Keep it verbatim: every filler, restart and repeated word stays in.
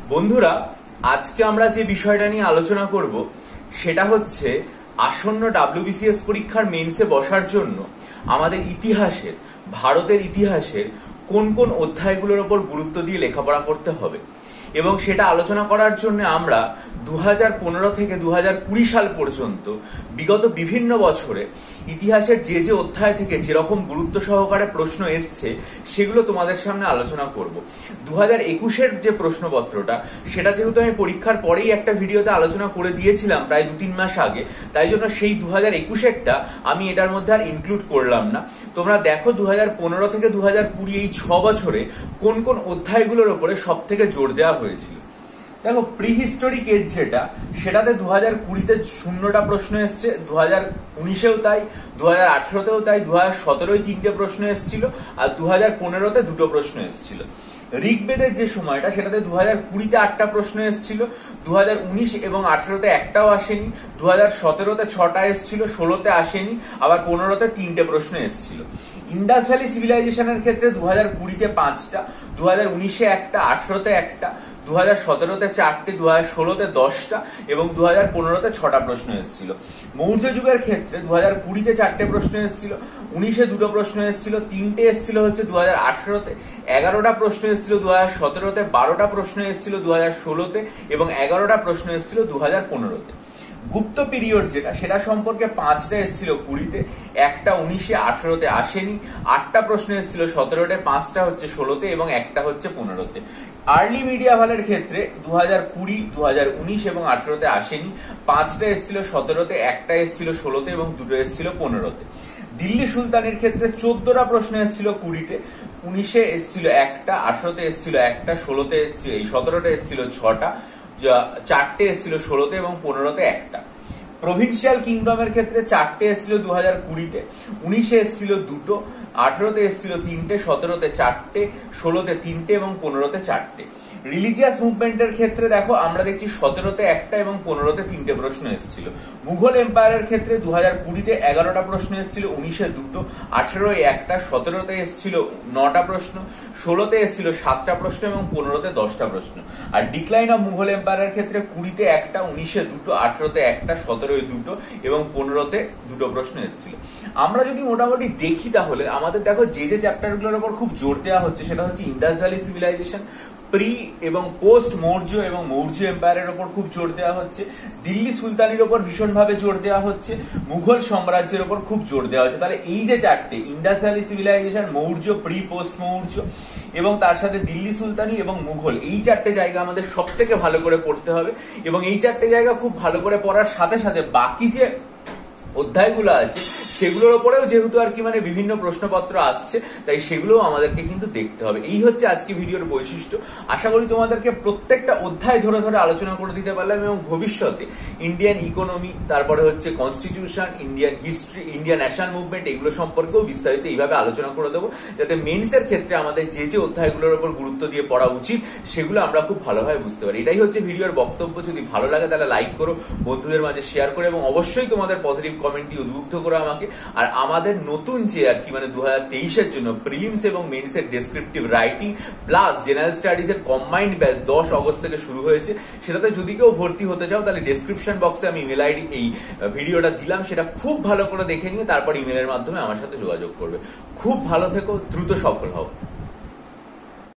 বন্ধুরা, আজকে আমরা যে বিষয়টা নিয়ে আলোচনা করব সেটা হচ্ছে আসন্ন ডাব্লিউবিসিএস পরীক্ষার মেইনসে বসার জন্য আমাদের ইতিহাসের ভারতের ইতিহাসের কোন কোন অধ্যায়গুলোর উপর গুরুত্ব দিয়ে লেখাপড়া করতে হবে এবং সেটা আলোচনা করার জন্য আমরা দু হাজার পনেরো থেকে দু হাজার কুড়ি সাল পর্যন্ত বিগত বিভিন্ন বছরে ইতিহাসের যে যে অধ্যায় থেকে যেরকম গুরুত্ব সহকারে প্রশ্ন এসছে সেগুলো তোমাদের সামনে আলোচনা করব। দু হাজার একুশের যে প্রশ্নপত্রটা সেটা যেহেতু আমি পরীক্ষার পরেই একটা ভিডিওতে আলোচনা করে দিয়েছিলাম প্রায় দু তিন মাস আগে, তাই জন্য সেই দু হাজার একুশেরটা আমি এটার মধ্যে আর ইনক্লুড করলাম না। তোমরা দেখো দু হাজার পনেরো থেকে দু হাজার কুড়ি এই ছ বছরে কোন কোন অধ্যায়গুলোর উপরে সব থেকে জোর দেওয়া হয়েছিল। দেখো, প্রি হিস্টোরিক এজ যেটা সেটাতে দু হাজার কুড়িতে শূন্যটা প্রশ্ন এসছে, দু হাজার উনিশেও তাই, দু হাজার আঠেরোতেও তাই, দু হাজার সতেরোয় তিনটে প্রশ্ন এসেছিল আর দু হাজার পনেরোতে দুটো প্রশ্ন এসেছিল। ঋগ্বেদের যে সময়টা সেটাতে দু হাজার কুড়িতে আটটা প্রশ্ন এসেছিল, দু হাজার উনিশ এবং আঠেরোতে একটাও আসেনি, দু হাজার সতেরোতে ছটা এসেছিল, ষোলোতে আসেনি, আবার পনেরোতে তিনটে প্রশ্ন এসেছিল। ইন্দাস ভ্যালি সিভিলাইজেশনের ক্ষেত্রে দু হাজার কুড়িতে পাঁচটা, দু হাজার উনিশে একটা, আঠেরোতে একটা, দু হাজার সতেরোতে চারটে, দু হাজার ষোলোতে দশটা এবং দু হাজার পনেরোতে ছটা প্রশ্ন এসেছিল। মৌর্য যুগের ক্ষেত্রে দু হাজার কুড়িতে চারটে প্রশ্ন এসেছিল, উনিশে দুটো প্রশ্ন এসেছিল, তিনটে এসেছিল হচ্ছে দু হাজার আঠেরোতে, এগারোটা প্রশ্ন এসেছিল দু হাজার সতেরোতে, বারোটা প্রশ্ন এসেছিল দু হাজার ষোলোতে এবং এগারোটা প্রশ্ন এসেছিল দু হাজার পনেরোতে। গুপ্ত পিরিয়ড যেটা সেটা সম্পর্কে পাঁচটা এসেছিল কুড়িতে, একটা উনিশে, আঠেরোতে আসেনি, আটটা প্রশ্ন এসেছিল সতেরোতে, পাঁচটা হচ্ছে ষোলোতে এবং একটা হচ্ছে পনেরোতে। আর্লি মিডিয়াভালের ক্ষেত্রে দু হাজার কুড়ি, দু হাজার উনিশ এবং আঠেরোতে আসেনি, পাঁচটা এসেছিল সতেরোতে, একটা এসেছিল ষোলোতে এবং দুটো এসেছিল পনেরোতে। দিল্লি সুলতানের ক্ষেত্রে চোদ্দটা প্রশ্ন এসেছিল কুড়িতে, উনিশে এসেছিল একটা, আঠেরোতে এসেছিল একটা, ষোলোতে এসেছিল এই সতেরোতে এসেছিল ছটা, চারটে এসেছিল ষোলোতে এবং পনেরোতে একটা। প্রভিন্সিয়াল কিংডমের ক্ষেত্রে চারটে এসেছিল দু হাজার কুড়িতে, উনিশে এসেছিল দুটো, আঠেরোতে এসেছিল তিনটে, সতেরোতে চারটে, ষোলোতে তিনটে এবং পনেরোতে চারটে। রিলিজিয়াস মুভমেন্টের ক্ষেত্রে দেখো আমরা দেখছি সতেরোতে একটা এবং পনেরোতে তিনটে প্রশ্ন এসেছিল। মুঘল এম্পায়ারের ক্ষেত্রে দু হাজার কুড়িতে এগারোটা প্রশ্ন এসেছিল, উনিশে দুটো, আঠেরোয় একটা, সতেরোতে এসেছিল নটা প্রশ্ন, ষোলোতে এসেছিল সাতটা প্রশ্ন এবং পনেরোতে দশটা প্রশ্ন। আর ডিক্লাইন অফ মুঘল এম্পায়ারের ক্ষেত্রে কুড়িতে একটা, উনিশে দুটো, আঠেরোতে একটা, সতেরোয় দুটো এবং পনেরোতে দুটো প্রশ্ন এসেছিল। আমরা যদি মোটামুটি দেখি তাহলে আমাদের দেখো যে যে চ্যাপ্টারগুলোর উপর খুব জোর দেওয়া হচ্ছে সেটা হচ্ছে ইন্দাস ভ্যালি সিভিলাইজেশন, প্রি এবং পোস্ট মৌর্য এবং মৌর্য এম্পায়ারের ওপর খুব জোর দেওয়া হচ্ছে, দিল্লি সুলতানির ওপর ভীষণভাবে জোর দেওয়া হচ্ছে, মুঘল সাম্রাজ্যের ওপর খুব জোর দেওয়া হচ্ছে। তাহলে এই যে চারটে Indus valley civilisation, Maurya, pre, post Maurya এবং তার সাথে দিল্লি সুলতানি এবং মুঘল, এই চারটে জায়গা আমাদের সব থেকে ভালো করে পড়তে হবে এবং এই চারটে জায়গা খুব ভালো করে পড়ার সাথে সাথে বাকি যে অধ্যায়গুলো আছে সেগুলোর উপরেও যেহেতু আর কি মানে বিভিন্ন প্রশ্নপত্র আসছে তাই সেগুলোও আমাদেরকে কিন্তু দেখতে হবে। এই হচ্ছে আজকে ভিডিওর বৈশিষ্ট্য। আশা করি তোমাদেরকে প্রত্যেকটা অধ্যায় ধরে ধরে আলোচনা করে দিতে পারলাম এবং ভবিষ্যতে ইন্ডিয়ান ইকোনমি, তারপরে হচ্ছে constitution, Indian history, Indian national movement এগুলো সম্পর্কেও বিস্তারিত এইভাবে আলোচনা করে দেবো যাতে মেইনসের ক্ষেত্রে আমাদের যে যে অধ্যায়গুলোর উপর গুরুত্ব দিয়ে পড়া উচিত সেগুলো আমরা খুব ভালোভাবে বুঝতে পারি। এটাই হচ্ছে ভিডিওর বক্তব্য। যদি ভালো লাগে তাহলে লাইক করো, বন্ধুদের মাঝে শেয়ার করো এবং অবশ্যই তোমাদের পজিটিভ কমেন্টটি উদ্বুদ্ধ করো আমাকে। আর আমাদের নতুন যে আর কি মানে দু হাজার তেইশের জন্য প্রিলিমস এবং মেইনসের descriptive writing plus general studies এর কম্বাইন্ড ব্যাচ দশ অগস্ট থেকে শুরু হয়েছে, সেটাতে যদি কেউ ভর্তি হতে চাও তাহলে ডেসক্রিপশন বক্সে আমি ইমেল আইডি এই ভিডিওটা দিলাম, সেটা খুব ভালো করে দেখে নিয়ে তারপর ইমেলের মাধ্যমে আমার সাথে যোগাযোগ করবে। খুব ভালো থেকো, দ্রুত সফল হও।